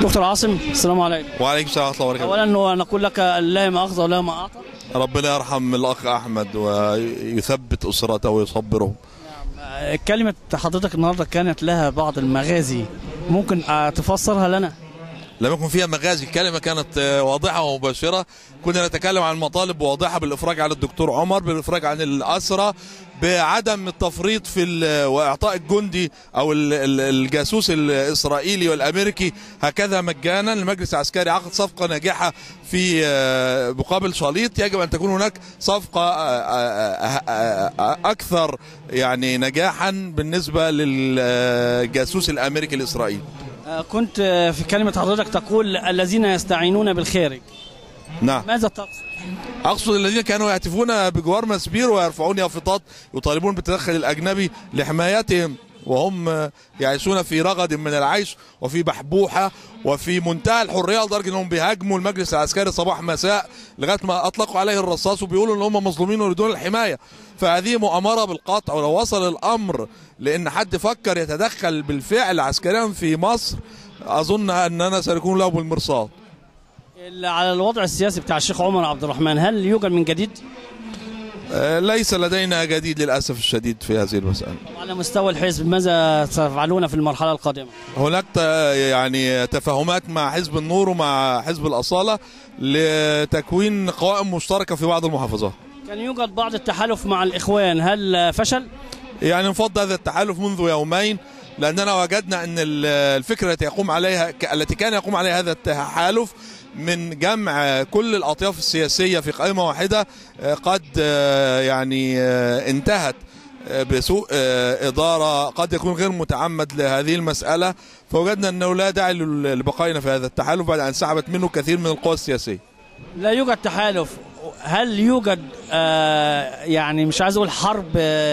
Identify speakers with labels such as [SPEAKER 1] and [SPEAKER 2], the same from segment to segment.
[SPEAKER 1] دكتور عاصم، السلام عليكم.
[SPEAKER 2] وعليكم السلام ورحمة الله وبركاته.
[SPEAKER 1] اولا نقول لك لا ما اخذ ولا ما اعطى.
[SPEAKER 2] ربنا يرحم الاخ احمد ويثبت اسرته ويصبرهم.
[SPEAKER 1] كلمة حضرتك النهارده كانت لها بعض المغازي، ممكن تفسرها لنا؟
[SPEAKER 2] لم يكن فيها مغازي، الكلمة كانت واضحة ومباشرة. كنا نتكلم عن مطالب واضحة بالإفراج عن الدكتور عمر، بالإفراج عن الأسرى، بعدم التفريط في وإعطاء الجندي أو الجاسوس الإسرائيلي والأمريكي هكذا مجانا. المجلس العسكري عقد صفقة ناجحة في مقابل شاليط، يجب أن تكون هناك صفقة أكثر يعني نجاحا بالنسبة للجاسوس الأمريكي الإسرائيلي.
[SPEAKER 1] كنت في كلمة حضرتك تقول الذين يستعينون بالخارج.
[SPEAKER 2] نعم.
[SPEAKER 1] ماذا تقصد؟
[SPEAKER 2] أقصد الذين كانوا يهتفون بجوار مسبير ويرفعون يافطات يطالبون بالتدخل الأجنبي لحمايتهم، وهم يعيشون في رغد من العيش وفي بحبوحة وفي منتهى الحرية، لدرجة أنهم بيهاجموا المجلس العسكري صباح مساء لغاية ما أطلقوا عليه الرصاص، وبيقولوا أن هم مظلومين ويريدون الحماية. فهذه مؤامرة بالقطع، ولو وصل الأمر لأن حد فكر يتدخل بالفعل عسكريا في مصر أظن أننا سنكون له بالمرصاد.
[SPEAKER 1] على الوضع السياسي بتاع الشيخ عمر عبد الرحمن، هل يوجد من جديد؟
[SPEAKER 2] ليس لدينا جديد للأسف الشديد في هذه المسألة.
[SPEAKER 1] على مستوى الحزب ماذا تفعلون في المرحلة القادمة؟
[SPEAKER 2] هناك يعني تفاهمات مع حزب النور ومع حزب الأصالة لتكوين قوائم مشتركة في بعض المحافظات.
[SPEAKER 1] كان يوجد بعض التحالف مع الإخوان، هل فشل؟
[SPEAKER 2] يعني نفض هذا التحالف منذ يومين، لأننا وجدنا أن الفكرة التي كان يقوم عليها هذا التحالف من جمع كل الأطياف السياسية في قائمة واحدة قد يعني انتهت بسوء إدارة، قد يكون غير متعمد لهذه المسألة، فوجدنا أنه لا داعي لبقائنا في هذا التحالف بعد أن سحبت منه كثير من القوى السياسية.
[SPEAKER 1] لا يوجد تحالف، هل يوجد يعني مش عايز أقول حرب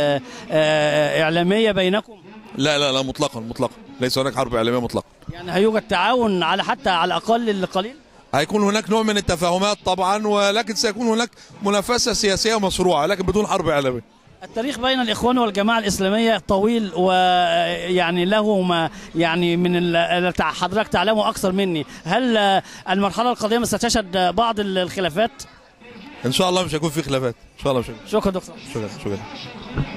[SPEAKER 1] إعلامية بينكم؟
[SPEAKER 2] لا لا لا، مطلقا مطلقا ليس هناك حرب إعلامية مطلقا.
[SPEAKER 1] يعني هيوجد تعاون حتى على الأقل القليل؟
[SPEAKER 2] هيكون هناك نوع من التفاهمات طبعا، ولكن سيكون هناك منافسة سياسية مشروعة لكن بدون حرب إعلامية.
[SPEAKER 1] التاريخ بين الإخوان والجماعة الإسلامية طويل، ويعني له ما يعني من حضرتك تعلمه أكثر مني. هل المرحلة القادمة ستشهد بعض الخلافات؟
[SPEAKER 2] إن شاء الله مش هيكون في خلافات، إن شاء الله مش هيكون.
[SPEAKER 1] شكرا دكتور.
[SPEAKER 2] شكرا.